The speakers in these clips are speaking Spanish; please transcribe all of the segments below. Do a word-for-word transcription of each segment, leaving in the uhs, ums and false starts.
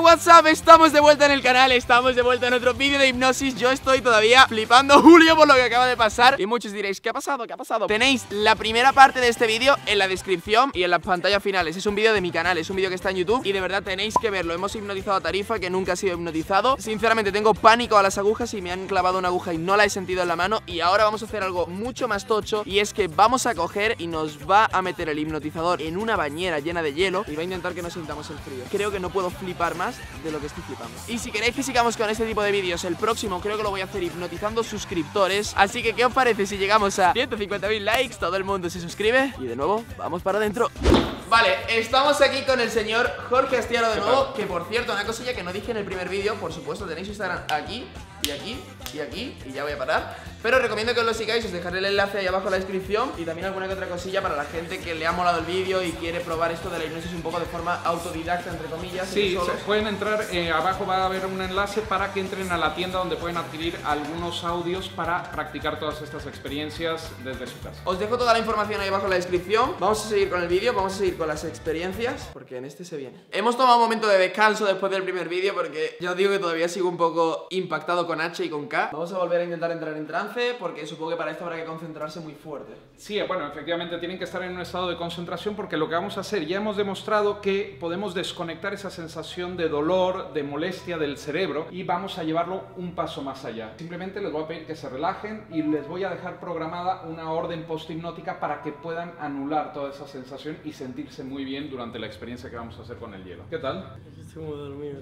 what's up, estamos de vuelta en el canal, estamos de vuelta en otro vídeo de hipnosis. Yo estoy todavía flipando, Julio, por lo que acaba de pasar. Y muchos diréis, ¿qué ha pasado? ¿Qué ha pasado? Tenéis la primera parte de este vídeo en la descripción y en las pantallas finales. Es un vídeo de mi canal, es un vídeo que está en YouTube y de verdad tenéis que verlo. Hemos hipnotizado a Tarifa, que nunca ha sido hipnotizado. Sinceramente tengo pánico a las agujas y me han clavado una aguja y no la he sentido en la mano. Y ahora vamos a hacer algo mucho más tocho, y es que vamos a coger y nos va a meter el hipnotizador en una bañera llena de hielo y va a intentar que no sintamos el frío. Creo que no puedo flipar más de lo que estoy flipando. Y si queréis que sigamos con este tipo de vídeos, el próximo creo que lo voy a hacer hipnotizando suscriptores. Así que, ¿qué os parece si llegamos a ciento cincuenta mil likes? Todo el mundo se suscribe y de nuevo, vamos para adentro. Vale, estamos aquí con el señor Jorge Astiaro de nuevo. Que por cierto, una cosilla que no dije en el primer vídeo, por supuesto, tenéis su Instagram aquí y aquí y aquí, y ya voy a parar. Pero recomiendo que os lo sigáis, os dejaré el enlace ahí abajo en la descripción. Y también alguna que otra cosilla para la gente que le ha molado el vídeo y quiere probar esto de la hipnosis un poco de forma autodidacta, entre comillas. Sí, se pueden entrar, eh, abajo va a haber un enlace para que entren a la tienda donde pueden adquirir algunos audios para practicar todas estas experiencias desde su casa. Os dejo toda la información ahí abajo en la descripción. Vamos a seguir con el vídeo, vamos a seguir con las experiencias, porque en este se viene. Hemos tomado un momento de descanso después del primer vídeo, porque ya os digo que todavía sigo un poco impactado con H y con K. Vamos a volver a intentar entrar en trance, porque supongo que para esto habrá que concentrarse muy fuerte. Sí, bueno, efectivamente tienen que estar en un estado de concentración, porque lo que vamos a hacer, ya hemos demostrado que podemos desconectar esa sensación de dolor, de molestia del cerebro, y vamos a llevarlo un paso más allá. Simplemente les voy a pedir que se relajen y les voy a dejar programada una orden post-hipnótica para que puedan anular toda esa sensación y sentirse muy bien durante la experiencia que vamos a hacer con el hielo. ¿Qué tal? Estoy muy dormido.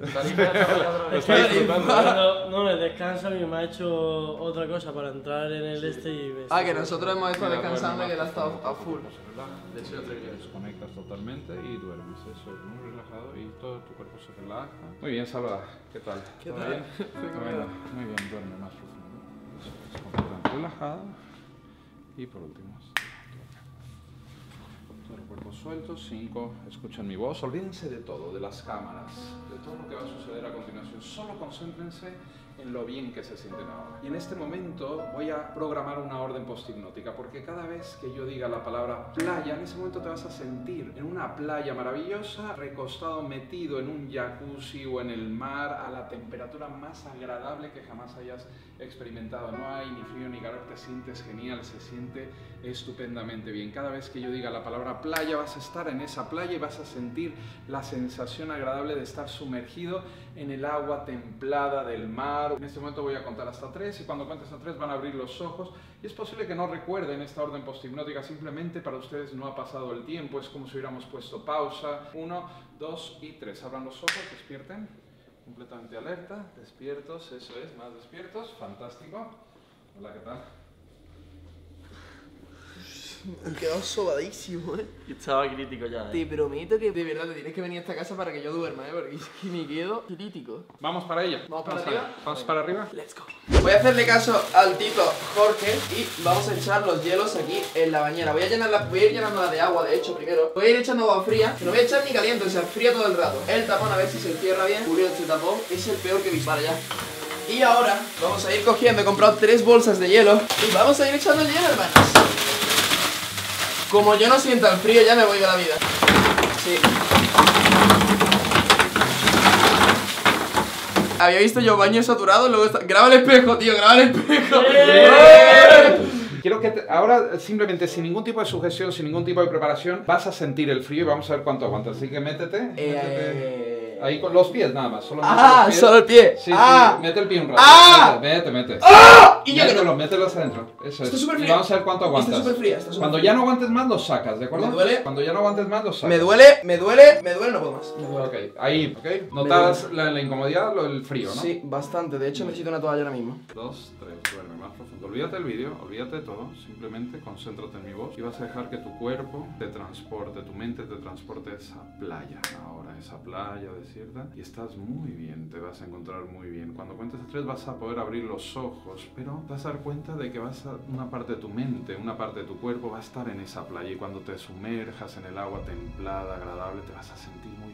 Tarifa. No, no, me descanso y me ha hecho otra cosa para entrar en el este y me... Ah, que nosotros hemos estado descansando y que él ha estado a full. De hecho, te desconectas totalmente y duermes. Eso es muy relajado y todo tu cuerpo se relaja. Muy bien, Salva. ¿Qué tal? ¿Qué ¿Todo tal? bien? Bueno, muy bien, duerme más profundo. Eso es, completamente relajado. Y por último, todo el cuerpo suelto. Cinco, escuchan mi voz. Olvídense de todo, de las cámaras, de todo lo que va a suceder a continuación. Solo concéntrense en lo bien que se sienten ahora. Y en este momento voy a programar una orden post-hipnótica, porque cada vez que yo diga la palabra playa, en ese momento te vas a sentir en una playa maravillosa, recostado, metido en un jacuzzi o en el mar, a la temperatura más agradable que jamás hayas experimentado. No hay ni frío ni calor, te sientes genial, se siente estupendamente bien. Cada vez que yo diga la palabra playa, vas a estar en esa playa y vas a sentir la sensación agradable de estar sumergido en el agua templada del mar. En este momento voy a contar hasta tres, y cuando cuentes hasta tres van a abrir los ojos, y es posible que no recuerden esta orden post-hipnótica. Simplemente para ustedes no ha pasado el tiempo, es como si hubiéramos puesto pausa. Uno, dos y tres. Abran los ojos, despierten, completamente alerta, despiertos, eso es, más despiertos, fantástico. Hola, ¿qué tal? Me he quedado sobadísimo, eh. Yo estaba crítico ya, Te prometo que de verdad te tienes que venir a esta casa para que yo duerma, eh, porque es que me quedo crítico. Vamos para ella. ¿Vamos para Vamos arriba? allá. Vamos para arriba. Let's go. Voy a hacerle caso al tito Jorge y vamos a echar los hielos aquí en la bañera. Voy a, llenarla, voy a ir llenándola de agua, de hecho, primero. Voy a ir echando agua fría, que no voy a echar ni caliente, o sea, fría todo el rato. El tapón, a ver si se cierra bien. Julio, este tapón es el peor que he visto. Vale, ya. Y ahora vamos a ir cogiendo, he comprado tres bolsas de hielo y vamos a ir echando el hielo, hermanos. Como yo no sienta el frío, ya me voy de la vida. Sí. Había visto yo baños saturados, luego está... Graba el espejo, tío, graba el espejo. Quiero que te, ahora simplemente sin ningún tipo de sugestión, sin ningún tipo de preparación, vas a sentir el frío y vamos a ver cuánto aguantas. Así que métete, Eh... métete ahí con los pies nada más. Solo Ah, los pies. solo el pie. Sí, ah. sí, mete el pie un rato. Ah. Mete, mete, mete. ¡Ah! Y ya que mételos, no. mételos adentro. Eso Está es. súper Y fría. vamos a ver cuánto aguantas. Está súper fría, está súper Cuando fría. ya no aguantes más, los sacas, ¿de acuerdo? Me duele. Cuando ya no aguantes más, los sacas. Me duele, me duele, me duele, no puedo más. Me duele. Ok, ahí, ok. ¿Notas la, la incomodidad o el frío, no? Sí, bastante. De hecho, necesito una toalla ahora mismo. Dos, tres, duerme más profundo. Olvídate del vídeo, olvídate de todo. Simplemente concéntrate en mi voz y vas a dejar que tu cuerpo te transporte, tu mente te transporte a esa playa. Ahora, esa playa desierta. Y estás muy bien, te vas a encontrar muy bien. Cuando cuentes a tres vas a poder abrir los ojos, pero te vas a dar cuenta de que vas a, una parte de tu mente, una parte de tu cuerpo va a estar en esa playa. Y cuando te sumerjas en el agua templada, agradable, te vas a sentir muy bien.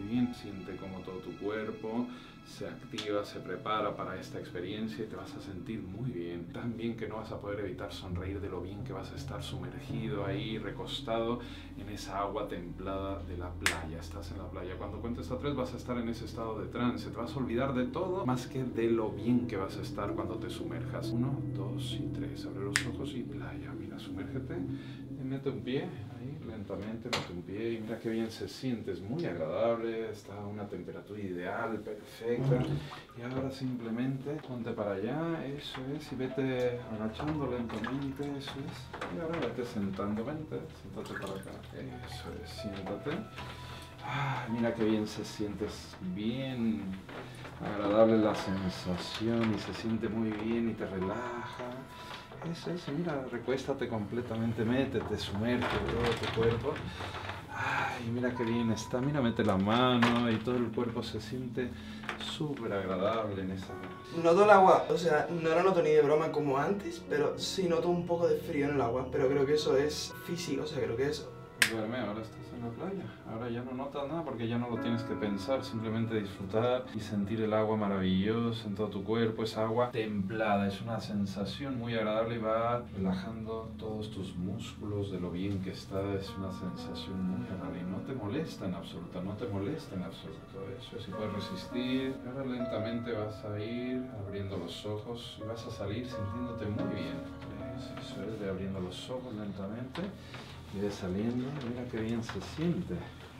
bien. Siente como todo tu cuerpo se activa, se prepara para esta experiencia y te vas a sentir muy bien. Tan bien que no vas a poder evitar sonreír de lo bien que vas a estar sumergido ahí, recostado en esa agua templada de la playa. Estás en la playa. Cuando cuentes a tres vas a estar en ese estado de trance. Te vas a olvidar de todo más que de lo bien que vas a estar cuando te sumerjas. Uno, dos y tres. Abre los ojos y playa. Mira, sumérgete. Y mete un pie ahí lentamente, mete un pie y mira qué bien se siente. Es muy agradable. Está a una temperatura ideal, perfecta. Y ahora simplemente ponte para allá, eso es, y vete agachando lentamente, eso es. Y ahora vete sentando, vente, siéntate para acá, eso es, siéntate. Ah, mira qué bien se siente, es bien agradable la sensación y se siente muy bien y te relaja. Eso es, mira, recuéstate completamente, métete, sumerge todo tu cuerpo. Ay, mira qué bien está, mira, mete la mano y todo el cuerpo se siente súper agradable en esa... Noto el agua, o sea, no lo noto ni de broma como antes, pero sí noto un poco de frío en el agua, pero creo que eso es físico, o sea, creo que es... Duerme, ahora estás en la playa, ahora ya no notas nada porque ya no lo tienes que pensar, simplemente disfrutar y sentir el agua maravillosa en todo tu cuerpo, esa agua templada, es una sensación muy agradable y va relajando todos tus músculos de lo bien que está, es una sensación muy agradable y no te molesta en absoluto, no te molesta en absoluto, eso es, si puedes resistir, ahora lentamente vas a ir abriendo los ojos y vas a salir sintiéndote muy bien, eso es, de abriendo los ojos lentamente. Y de saliendo, mira qué bien se siente.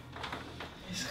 Es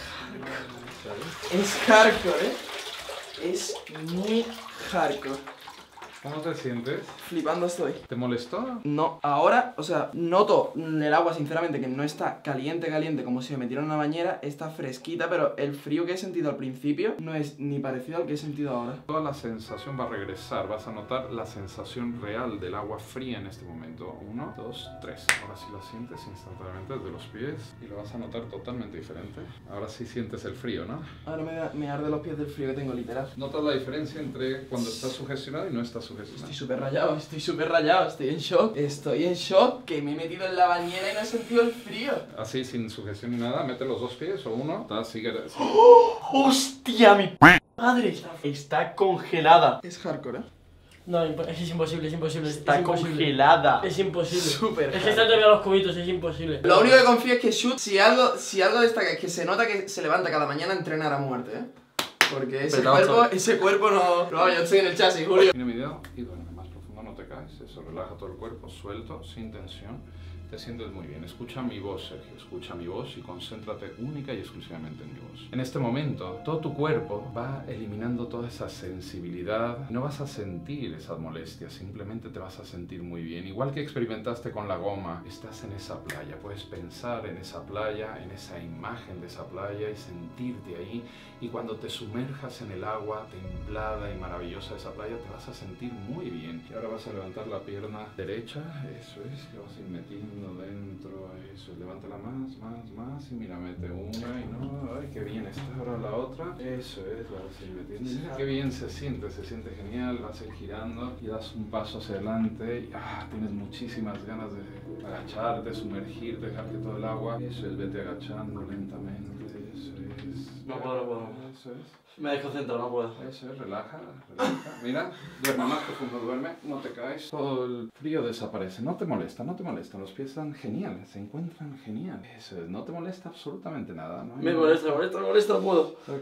hardcore. Es hardcore, ¿eh? Es muy hardcore. ¿Cómo te sientes? Flipando estoy. ¿Te molestó? No, ahora, o sea, noto el agua sinceramente que no está caliente, caliente como si me metiera en una bañera, está fresquita, pero el frío que he sentido al principio no es ni parecido al que he sentido ahora. Toda la sensación va a regresar, vas a notar la sensación real del agua fría en este momento. Uno, dos, tres. Ahora sí la sientes instantáneamente desde los pies y lo vas a notar totalmente diferente. Ahora sí sientes el frío, ¿no? Ahora me, me arde los pies del frío que tengo, literal. ¿Notas la diferencia entre cuando estás sugestionado y no estás sugestionado? Estoy súper rayado, estoy súper rayado, estoy en shock. Estoy en shock, que me he metido en la bañera y no he sentido el frío. Así, sin sugestión ni nada, mete los dos pies o uno. Está, sigue, sigue. ¡Oh! ¡Hostia, mi madre! Está congelada. Es hardcore, ¿eh? No, es imposible, es imposible. Está es imposible. congelada. Es imposible. Súper. Es que están todavía los cubitos, es imposible. Lo único que confío es que Shoot, si algo, si algo destaca es que se nota que se levanta cada mañana a entrenar a muerte, ¿eh? Porque ese Pero cuerpo, vamos a- ese cuerpo no... No, yo estoy en el chasis, Julio. Mira mi dedo y duerme más profundo, no te caes. Eso, relaja todo el cuerpo, suelto, sin tensión. Te sientes muy bien. Escucha mi voz, Sergio. Escucha mi voz y concéntrate única y exclusivamente en mi voz. En este momento, todo tu cuerpo va eliminando toda esa sensibilidad. No vas a sentir esas molestias, simplemente te vas a sentir muy bien. Igual que experimentaste con la goma, estás en esa playa. Puedes pensar en esa playa, en esa imagen de esa playa y sentirte ahí. Y cuando te sumerjas en el agua templada y maravillosa de esa playa, te vas a sentir muy bien. Y ahora vas a levantar la pierna derecha, eso es, y vas a ir metiendo dentro, eso, levántala más, más, más, y mira, mete una y no, ay, qué bien está, ahora la otra, eso es, la vas a ir metiendo, mira qué bien se siente, se siente genial, vas a ir girando y das un paso hacia adelante y ah, tienes muchísimas ganas de agacharte, sumergirte, dejar que todo el agua, eso es, vete agachando lentamente, eso es. No puedo, no puedo. Eso es. Me desconcentro, no puedo. Eso es, relaja, relaja. Mira, duerme más profundo, duerme, no te caes. Todo el frío desaparece, no te molesta, no te molesta. Los pies están geniales, se encuentran geniales. Eso es, no te molesta absolutamente nada, ¿no? Me molesta, me molesta, me molesta, no puedo. Ok,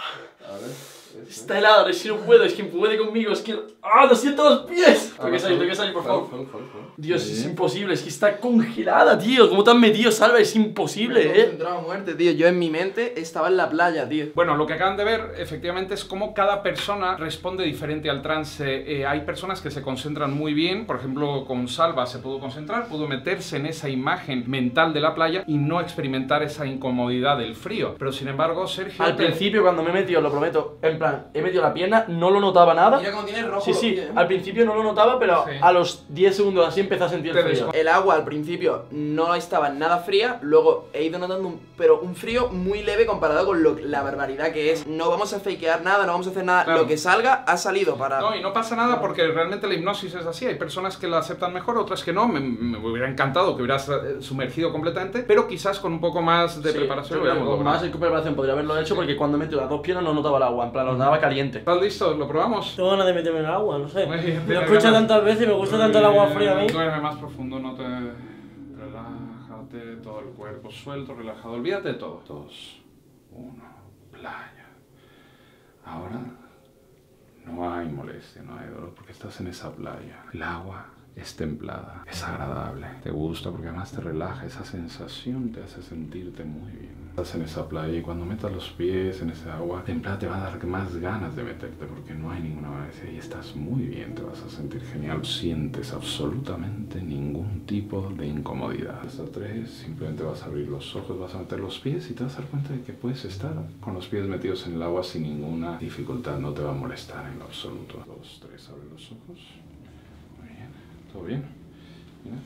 a ver. Eso. Está helado, es que no puedo, es que puede conmigo, es que... ¡Ah, lo siento los pies! Tengo que salir, tengo que salir, por favor. Fal, fal, fal. Dios, Muy es bien. imposible, es que está congelada, tío. ¿Cómo te has metido, Salva? Es imposible, Me he eh. concentrado a muerte, tío. Yo en mi mente estaba en la playa, tío. Bueno, lo que acaban de ver efectivamente es cómo cada persona responde diferente al trance. Eh, hay personas que se concentran muy bien, por ejemplo con Salva se pudo concentrar, pudo meterse en esa imagen mental de la playa y no experimentar esa incomodidad del frío. Pero sin embargo, Sergio... Al te- principio, cuando me he metido, lo prometo, en plan, pierna, he metido la pierna, no lo notaba nada. Mira cómo tiene rojo Sí, los sí, pies, ¿eh? al principio no lo notaba, pero Sí. a los diez segundos así empecé a sentir Te el frío. descon- El agua al principio no estaba nada fría, luego he ido notando un, pero un frío muy leve comparado con lo, la barbaridad que es. No vamos a fakear nada, no vamos a hacer nada, Claro. lo que salga ha salido para... No, y no pasa nada porque realmente la hipnosis es así. Hay personas que la aceptan mejor, otras que no. Me, me hubiera encantado que hubieras eh, sumergido completamente, pero quizás con un poco más de Sí, preparación yo lo creo que hubiéramos con logrado. más de preparación podría haberlo hecho porque cuando metí las dos piernas no notaba el agua, en plan, lo notaba caliente. ¿Estás listo? ¿Lo probamos? Tengo ganas de meterme en el agua, no sé. Muy bien, Lo tienes he escuchado ganas. tantas veces y me gusta tanto el agua fría a mí. Duerme más profundo, no te... Relájate, todo el cuerpo suelto, relajado. Olvídate de todo. Dos, uno, playa. Ahora no hay molestia, no hay dolor porque estás en esa playa. El agua es templada, es agradable, te gusta porque además te relaja, esa sensación te hace sentirte muy bien. Estás en esa playa y cuando metas los pies en ese agua templada te va a dar más ganas de meterte porque no hay ninguna molestia y estás muy bien, te vas a sentir genial. Sientes absolutamente ningún tipo de incomodidad. Hasta tres, simplemente vas a abrir los ojos, vas a meter los pies y te vas a dar cuenta de que puedes estar con los pies metidos en el agua sin ninguna dificultad, no te va a molestar en lo absoluto. Dos, tres, abre los ojos. Muy bien, ¿todo bien? Mira.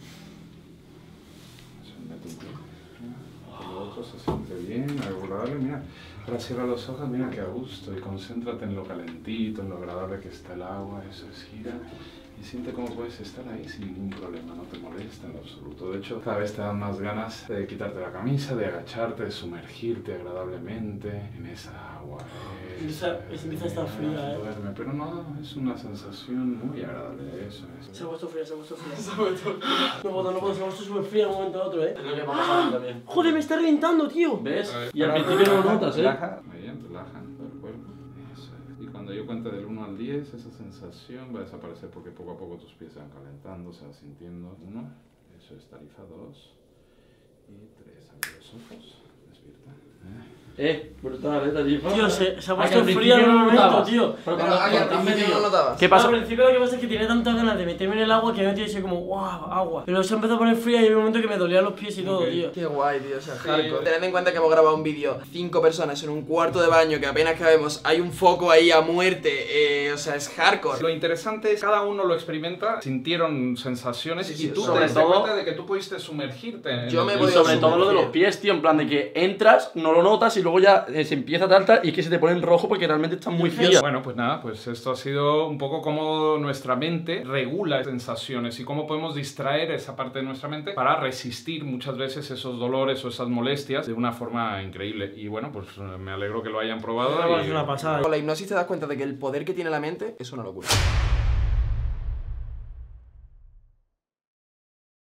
Se mete un pie. Mira. El otro se siente bien, agradable, mira. Ahora cierra los ojos, mira que a gusto y concéntrate en lo calentito, en lo agradable que está el agua, eso es, gira. Y siente cómo puedes estar ahí sin ningún problema, no te molesta en lo absoluto. De hecho, cada vez te dan más ganas de quitarte la camisa, de agacharte, de sumergirte agradablemente en esa agua. Esa- esa empieza a estar fría, ¿eh? Duerme, pero no, es una sensación muy agradable, eso es. Se ha puesto fría, se ha puesto fría. No puedo, no puedo, se ha puesto súper fría de un momento a otro, eh. Es lo que me ha pasado a mí también. Joder, me está reventando, tío. ¿Ves? A ver, Y al ahora principio no lo relaja, notas, ¿eh? Relaja, muy bien, relaja todo el cuerpo. Eso es. Y cuando yo cuente del uno al diez, esa sensación va a desaparecer porque poco a poco tus pies se van calentando, se van sintiendo. Uno, eso es tarifa. Dos y tres. Abre los ojos, despierta. ¿Eh? Eh, brutal, eh, tarifa. Tío, se, se ha Ah, que puesto al fría principio en un no lo momento, notabas. tío. Pero Pero cuando- ahí al cuando has principio no metido- lo notabas. ¿Qué Al pasa? principio lo que pasa es que tenía tantas ganas de meterme en el agua que me he metido así como, wow, agua. Pero se ha empezado a poner fría y hay un momento que me dolían los pies y todo, Ok. tío. Qué guay, tío, o sea, Sí. hardcore. Tened en cuenta que hemos grabado un vídeo, cinco personas en un cuarto de baño, que apenas cabemos, hay un foco ahí a muerte, eh, o sea, es hardcore. Lo interesante es que cada uno lo experimenta, sintieron sensaciones Sí, sí, y tú sobre te diste todo- cuenta de que tú pudiste sumergirte en Yo el- me Y he el- podido sobre todo lo de los sumergir. pies, tío, en plan de que entras, no lo notas y luego ya eh, se empieza a tal, tal, y es que se te pone en rojo porque realmente están muy frías. Bueno, pues nada, pues esto ha sido un poco cómo nuestra mente regula sensaciones y cómo podemos distraer esa parte de nuestra mente para resistir muchas veces esos dolores o esas molestias de una forma increíble. Y bueno, pues eh, me alegro que lo hayan probado. Me y- parece una pasada. Con la hipnosis te das cuenta de que el poder que tiene la mente es una locura.